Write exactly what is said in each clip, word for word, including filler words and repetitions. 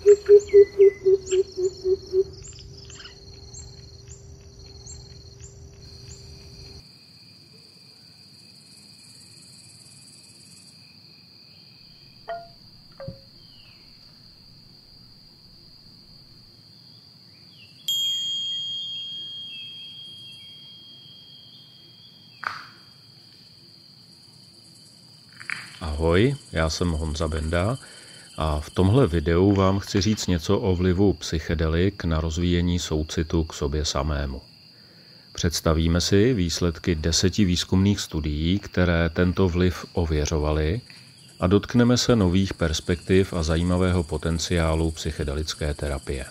Ahoj, já jsem Honza Benda a v tomhle videu vám chci říct něco o vlivu psychedelik na rozvíjení soucitu k sobě samému. Představíme si výsledky deseti výzkumných studií, které tento vliv ověřovaly, a dotkneme se nových perspektiv a zajímavého potenciálu psychedelické terapie.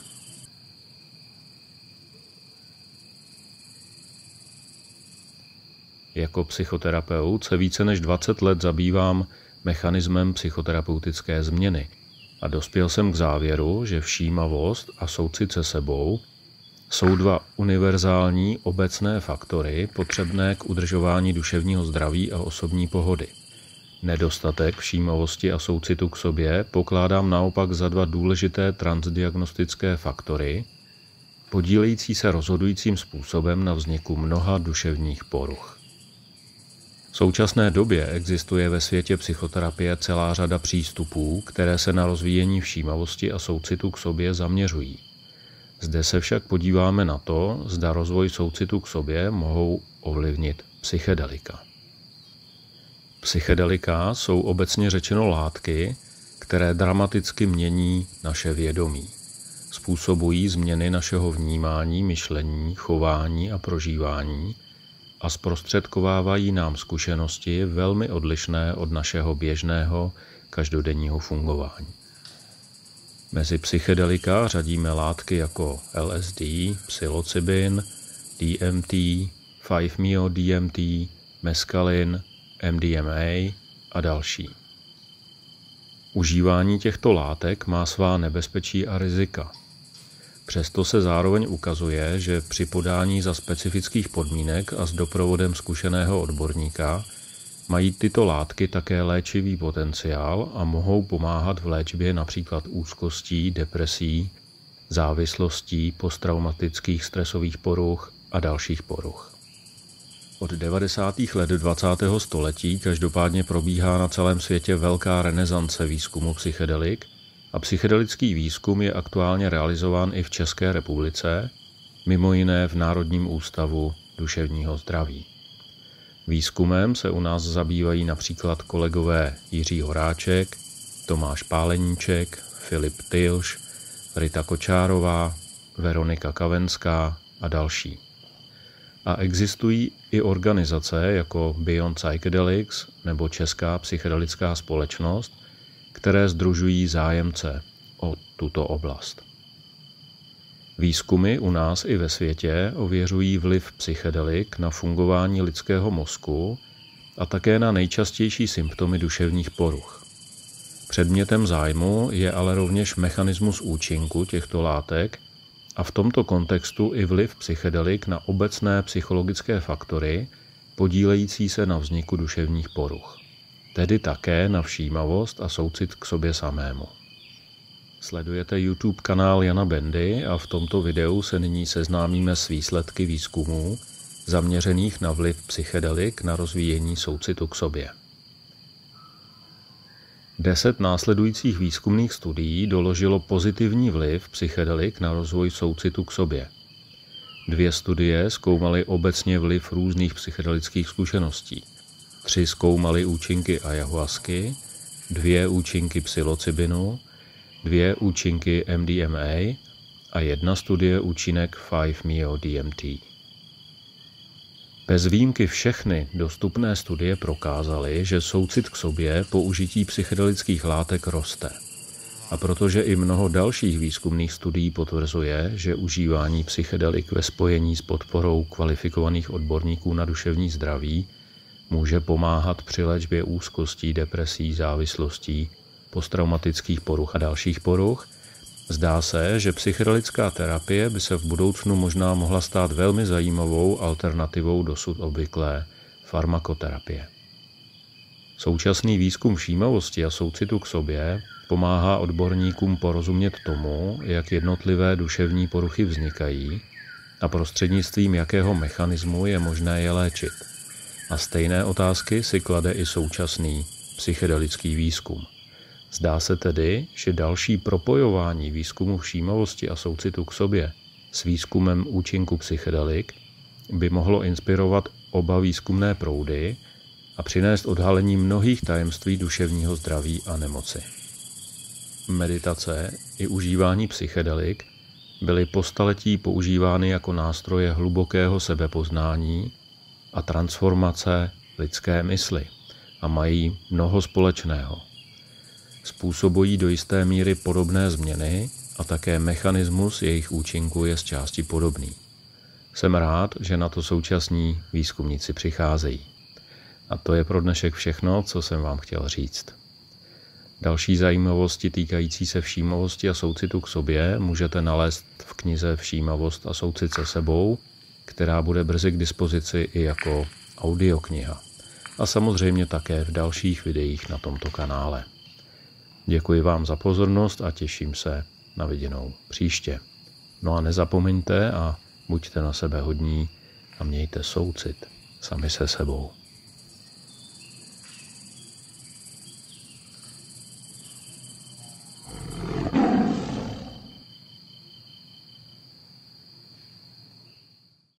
Jako psychoterapeut se více než dvacet let zabývám mechanismem psychoterapeutické změny a dospěl jsem k závěru, že všímavost a soucit se sebou jsou dva univerzální obecné faktory potřebné k udržování duševního zdraví a osobní pohody. Nedostatek všímavosti a soucitu k sobě pokládám naopak za dva důležité transdiagnostické faktory, podílející se rozhodujícím způsobem na vzniku mnoha duševních poruch. V současné době existuje ve světě psychoterapie celá řada přístupů, které se na rozvíjení všímavosti a soucitu k sobě zaměřují. Zde se však podíváme na to, zda rozvoj soucitu k sobě mohou ovlivnit psychedelika. Psychedelika jsou obecně řečeno látky, které dramaticky mění naše vědomí. Způsobují změny našeho vnímání, myšlení, chování a prožívání a zprostředkovávají nám zkušenosti velmi odlišné od našeho běžného každodenního fungování. Mezi psychedelika řadíme látky jako L S D, psilocybin, D M T, five meo D M T, meskalin, M D M A a další. Užívání těchto látek má svá nebezpečí a rizika. Přesto se zároveň ukazuje, že při podání za specifických podmínek a s doprovodem zkušeného odborníka mají tyto látky také léčivý potenciál a mohou pomáhat v léčbě například úzkostí, depresí, závislostí, posttraumatických stresových poruch a dalších poruch. Od devadesátých let dvacátého století každopádně probíhá na celém světě velká renesance výzkumu psychedelik, a psychedelický výzkum je aktuálně realizován i v České republice, mimo jiné v Národním ústavu duševního zdraví. Výzkumem se u nás zabývají například kolegové Jiří Horáček, Tomáš Páleníček, Filip Tylš, Rita Kočárová, Veronika Kavenská a další. A existují i organizace jako Beyond Psychedelics nebo Česká psychedelická společnost, které sdružují zájemce o tuto oblast. Výzkumy u nás i ve světě ověřují vliv psychedelik na fungování lidského mozku a také na nejčastější symptomy duševních poruch. Předmětem zájmu je ale rovněž mechanismus účinku těchto látek a v tomto kontextu i vliv psychedelik na obecné psychologické faktory podílející se na vzniku duševních poruch. Tedy také na všímavost a soucit k sobě samému. Sledujete YouTube kanál Jana Bendy a v tomto videu se nyní seznámíme s výsledky výzkumů zaměřených na vliv psychedelik na rozvíjení soucitu k sobě. Deset následujících výzkumných studií doložilo pozitivní vliv psychedelik na rozvoj soucitu k sobě. Dvě studie zkoumaly obecně vliv různých psychedelických zkušeností. Tři zkoumaly účinky ayahuasky, dvě účinky psilocybinu, dvě účinky M D M A a jedna studie účinek five meo D M T. Bez výjimky všechny dostupné studie prokázaly, že soucit k sobě po užití psychedelických látek roste. A protože i mnoho dalších výzkumných studií potvrzuje, že užívání psychedelik ve spojení s podporou kvalifikovaných odborníků na duševní zdraví může pomáhat při léčbě úzkostí, depresí, závislostí, posttraumatických poruch a dalších poruch, zdá se, že psychedelická terapie by se v budoucnu možná mohla stát velmi zajímavou alternativou dosud obvyklé farmakoterapie. Současný výzkum všímavosti a soucitu k sobě pomáhá odborníkům porozumět tomu, jak jednotlivé duševní poruchy vznikají a prostřednictvím jakého mechanismu je možné je léčit. A stejné otázky si klade i současný psychedelický výzkum. Zdá se tedy, že další propojování výzkumu všímavosti a soucitu k sobě s výzkumem účinku psychedelik by mohlo inspirovat oba výzkumné proudy a přinést odhalení mnohých tajemství duševního zdraví a nemoci. Meditace i užívání psychedelik byly po staletí používány jako nástroje hlubokého sebepoznání a transformace lidské mysli a mají mnoho společného. Způsobují do jisté míry podobné změny a také mechanismus jejich účinku je z části podobný. Jsem rád, že na to současní výzkumníci přicházejí. A to je pro dnešek všechno, co jsem vám chtěl říct. Další zajímavosti týkající se všímavosti a soucitu k sobě můžete nalézt v knize Všímavost a soucit se sebou, která bude brzy k dispozici i jako audiokniha. A samozřejmě také v dalších videích na tomto kanále. Děkuji vám za pozornost a těším se na viděnou příště. No a nezapomeňte a buďte na sebe hodní a mějte soucit sami se sebou.